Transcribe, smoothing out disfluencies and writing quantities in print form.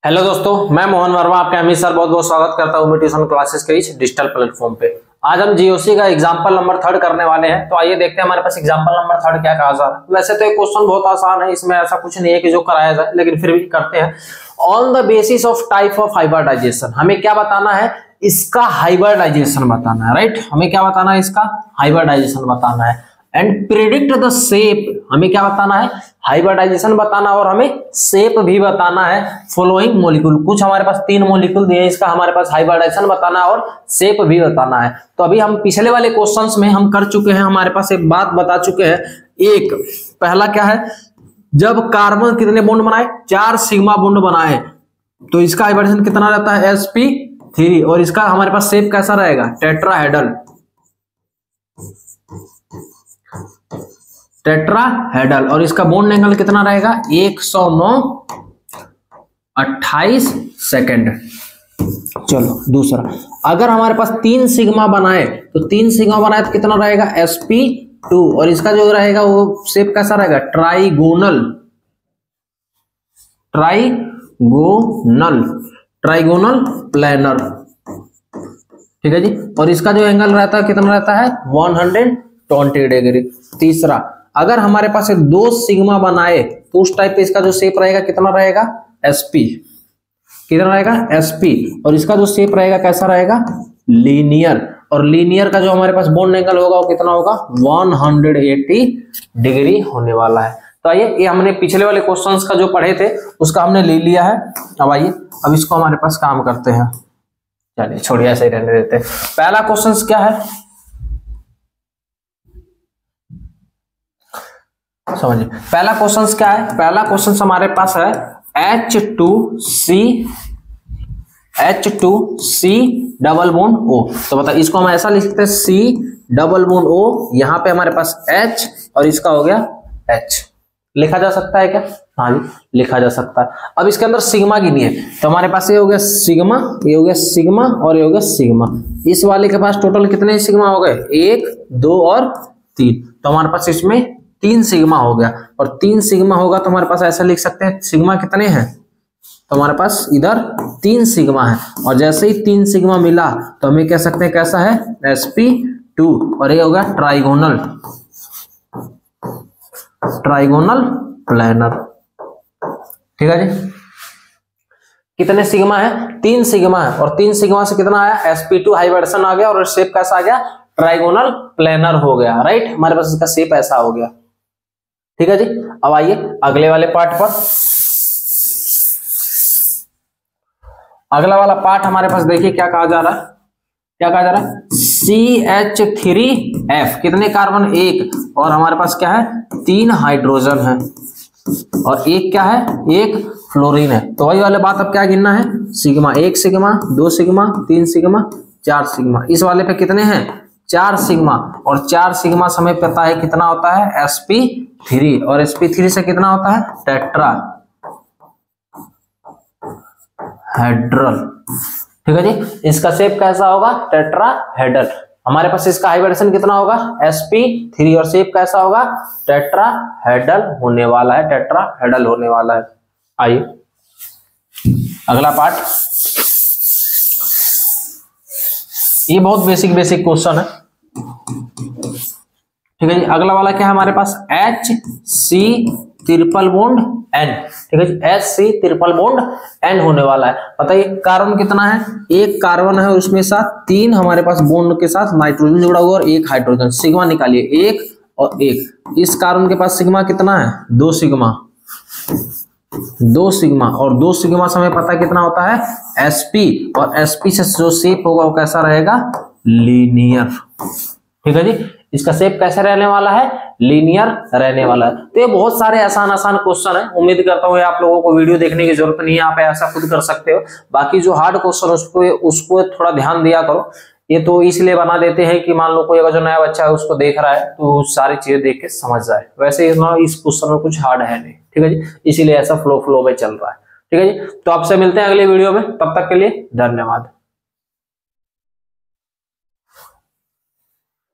Hello दोस्तों, मैं मोहन वर्मा आपके अमित सर बहुत बहुत स्वागत करता हूँ ट्यूशन क्लासेस के इस डिजिटल प्लेटफॉर्म पे। आज हम जीओसी का एग्जांपल नंबर 3 करने वाले हैं। तो आइए देखते हैं हमारे पास एग्जांपल नंबर 3 क्या कहा जा रहा है। वैसे तो ये क्वेश्चन बहुत आसान है, इसमें ऐसा कुछ नहीं है कि जो कराया जाए, लेकिन फिर भी करते हैं। On the basis of type of hybridisation, हमें क्या बताना है? इसका हाइब्रिडाइजेशन बताना है, राइट। हमें क्या बताना है? इसका हाइब्रिडाइजेशन बताना है। एंड प्रिडिक्ट द शेप, हमें क्या बताना है? हाइब्रिडाइजेशन बताना और हमें शेप भी बताना है। फॉलोइंग मॉलिक्यूल, कुछ हमारे पास 3 मॉलिक्यूल दिए, इसका हमारे पास हाइब्रिडाइजेशन बताना है और शेप भी बताना है। तो अभी हम पिछले वाले क्वेश्चंस में हम कर चुके हैं, हमारे पास एक बात बता चुके हैं। एक पहला क्या है? जब कार्बन कितने बॉन्ड बनाए? 4 सिग्मा बॉन्ड बनाए, तो इसका हाइब्रिडाइजेशन कितना रहता है? sp3। और इसका हमारे पास शेप कैसा रहेगा? टेट्राहेड्रल। टेट्राहेड्रल। और इसका बॉन्ड एंगल कितना रहेगा? 109.28 सेकेंड। चलो दूसरा, अगर हमारे पास 3 सिग्मा बनाए, तो 3 सिग्मा बनाए तो कितना रहेगा? sp2। और इसका जो रहेगा वो शेप कैसा रहेगा? ट्राइगोनल। ट्राइगोनल प्लेनर, ठीक है जी। और इसका जो एंगल रहता है कितना रहता है? 120 डिग्री। तीसरा, अगर हमारे पास 2 सिग्मा बनाए, तो उस टाइप पे इसका जो शेप रहेगा कितना रहेगा? sp। कितना रहेगा? sp। और इसका जो शेप रहेगा कैसा रहेगा? लीनियर। और लीनियर का जो हमारे पास बॉन्ड एंगल होगा वो कितना होगा? 180 डिग्री होने वाला है। तो आइए, ये हमने पिछले वाले क्वेश्चंस का जो पढ़े थे उसका हमने ले लिया है। अब आइए, अब इसको हमारे पास काम करते हैं। चलिए छोड़िए, ऐसे ही रहने देते हैं। पहला क्वेश्चन क्या है समझिए। पहला क्वेश्चन क्या है? पहला क्वेश्चन हमारे पास है H2C डबल बॉन्ड O। तो बता, इसको हम ऐसा लिख सकते हैं C डबल बॉन्ड O, यहाँ पे हमारे पास H और इसका हो गया H। लिखा जा सकता है क्या? हाँ जी, लिखा जा सकता है। अब इसके अंदर सिग्मा गिनिए, तो हमारे पास ये हो गया सिग्मा, ये हो गया सिग्मा और ये हो गया सिग्मा। इस वाले के पास टोटल कितने सिग्मा हो गए? 1, 2 और 3। तो हमारे पास इसमें 3 सिग्मा हो गया। और 3 सिग्मा होगा तो हमारे पास ऐसा लिख सकते हैं, सिग्मा कितने हैं? तो हमारे पास इधर 3 सिग्मा है। और जैसे ही 3 सिग्मा मिला तो हमें कह सकते हैं कैसा है? sp2। और ये होगा ट्राइगोनल प्लेनर, ठीक है जी। कितने सिग्मा है? 3 सिग्मा है। और 3 सिग्मा से कितना आया? sp2 हाइब्रिडेशन आ गया और शेप कैसा आ गया? ट्राइगोनल प्लेनर हो गया, राइट। हमारे पास इसका शेप ऐसा हो गया, ठीक है जी। अब आइए अगले वाले पार्ट पर। अगला वाला पार्ट हमारे पास देखिए क्या कहा जा रहा है। क्या कहा जा रहा है? CH3F। कितने कार्बन? 1। और हमारे पास क्या है? 3 हाइड्रोजन है और एक क्या है? 1 फ्लोरीन है। तो वही वाले बात अब क्या गिनना है? Sigma. 1 sigma, 2 sigma, 3 sigma, 4 sigma. इस वाले पे कितने हैं? 4 सिग्मा। और 4 सिग्मा से हमें पता है कितना होता है? sp3। और sp3 से कितना होता है? टेट्राहेड्रल, ठीक है जी। इसका शेप कैसा होगा? टेट्राहेड्रल। हमारे पास इसका हाइब्रिडेशन कितना होगा? sp3। और शेप कैसा होगा? टेट्राहेड्रल होने वाला है, टेट्राहेड्रल होने वाला है। आइए अगला पार्ट, ये बहुत बेसिक क्वेश्चन है, ठीक है जी। अगला वाला क्या है हमारे पास? HC ट्रिपल बॉन्ड N, ठीक है जी। HC ट्रिपल बॉन्ड N होने वाला है। बताइए कार्बन कितना है? 1 कार्बन है, उसमें साथ 3 हमारे पास बॉन्ड के साथ नाइट्रोजन जुड़ा हुआ और 1 हाइड्रोजन। सिग्मा निकालिए, 1 और 1। इस कार्बन के पास सिग्मा कितना है? 2 सिग्मा। 2 सिग्मा। और 2 सिग्मा से हमें पता कितना होता है? sp। और sp से जो शेप होगा वो कैसा रहेगा? लीनियर, ठीक है जी। इसका शेप कैसे रहने वाला है? लीनियर रहने वाला है। तो ये बहुत सारे आसान क्वेश्चन है। उम्मीद करता हूँ आप लोगों को वीडियो देखने की जरूरत नहीं है, आप ऐसा खुद कर सकते हो। बाकी जो हार्ड क्वेश्चन उसको थोड़ा ध्यान दिया करो। ये तो इसलिए बना देते हैं कि मान लो कोई अगर जो नया बच्चा है उसको देख रहा है तो सारी चीजें देख के समझ जाए। वैसे इस क्वेश्चन में कुछ हार्ड है नहीं, ठीक है जी। इसीलिए ऐसा फ्लो में चल रहा है, ठीक है जी। तो आपसे मिलते हैं अगले वीडियो में, तब तक के लिए धन्यवाद।